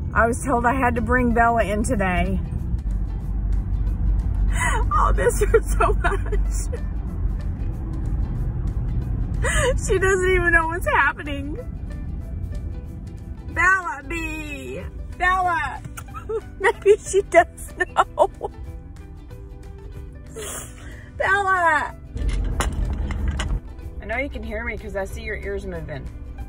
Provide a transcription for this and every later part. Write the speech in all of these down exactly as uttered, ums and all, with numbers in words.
I was told I had to bring Bella in today. Oh, this hurts so much. She doesn't even know what's happening. Bella, B. Bella. Maybe she does know. Bella. I know you can hear me because I see your ears moving.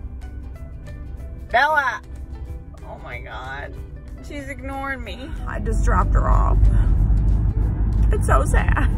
Bella. Oh my God. She's ignoring me. I just dropped her off. It's so sad.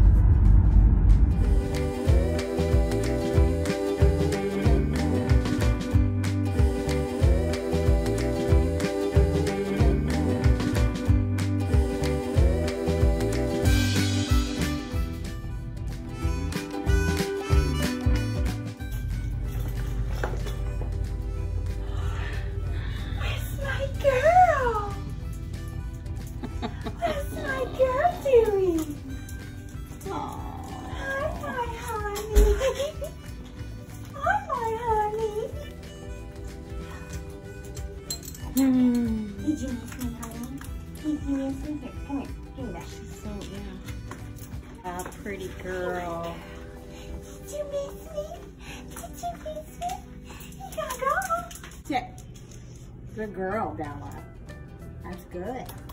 Hmm. Did you miss me, honey? Did you miss me? Here, come here. Give me that. She's so, yeah. A pretty girl. Did you miss me? Did you miss me? You gotta go. Sit. Good girl, Bella. That's good.